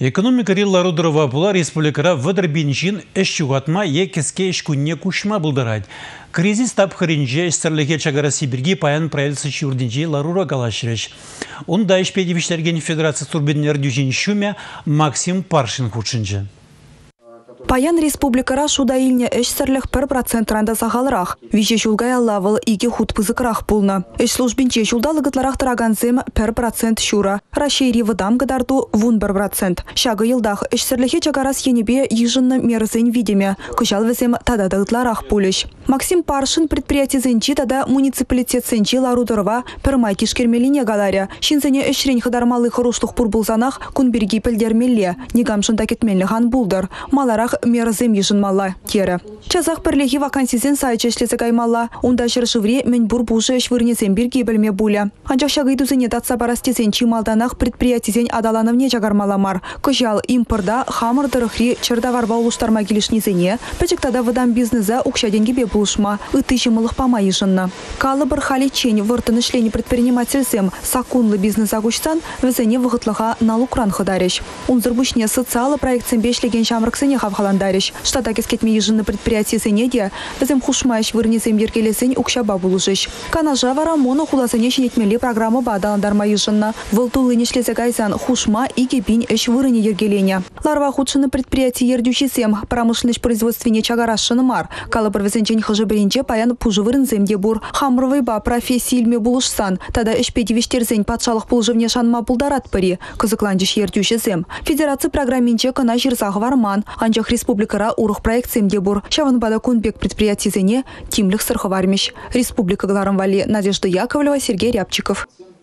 Экономика риллару дрова була республикара выдыр бенжин эш чугатма екеске эшкунне кушма булдырать. Кризис тап хринже эстерлеге чагара Сибирги паян правительство чурдинже ларура галашреш. Онда эшпедивиштерген Федерация турбинер дюжин шуме Максим Паршин худшинже. Паян республикара шуда илне эшсерлих 1% ранда сахалрах. Виже шулгая лавыл иге худ пызыкрах пулна. Эш службинче шулда лыгытларах тараганзем 1% шура. Рашейри выдам гадарду вун 1%. Шагы йылдах эшсерлихе чагарас енебе ежинны мерзень видеме. Кышал весем тада дагытларах пулеш. Максим Паршин предприятие зенчи тада муниципалитет сенчи ларудырова пермай кишкермелине галаря. Шинзене эшрень хадармалы хорушлух пурбулзанах кунберги пельдермелле. Негамшын такетмелли хан булдар. Маларах мерзем ежинмалла кері. Чазах пірлігі вакансизен сайча ішлеці каймалла. Онда шыршывре мен бұр бұжы швырнезен бірге білме бұля. Анчақ шағыйдузене татса барастезен чималданах предприятизен адаланывне жагармаламар. Кыжал импорда хамыр дырықри чырдаварба улуштарма келішнезене, пәчіктада выдам бизнеса укшаденгебе бұлышма, ытыжымылық пама ежинна. Калы бір хали чень выртын ішлені предпринимательзем сакунлы бизнес агушсан візене вғытлыға налукран хыдареш. Унзыр бұшне социалы проектсен бешлеген шамрыксене хавхаландареш. Штата кескетме ежинны предприятие сенеде, візем хушмайш вырнезем ергелесен укшаба бұлышеш. Канажа вара моно хуласыне шенетмелі программы бадаландарма ежинна. Вылтулы нешлезе гайзан хушма и гебин эш вырыне ергелене. Ларва худшыны предприятие ердюшисем промышленность производственне чагарашыны мар. Калы бір візенчен хыжыберенче паян пужы вырынзем де бур. Хамрывай ба профессия илме бұлышсан. Тада эшпедивиштерзен патшалық пулжывне шанма пулдарат пыри. Кызыкланчыш ердюшисем. Федерация программинче кына жирзағы варман. Анчах республикара урых проектсем де бур. Шаванбада кунбек предприятизене тимлих сырхывармеш. Республика Гларамвали Надежда Яковлева, Сергей Рябчиков.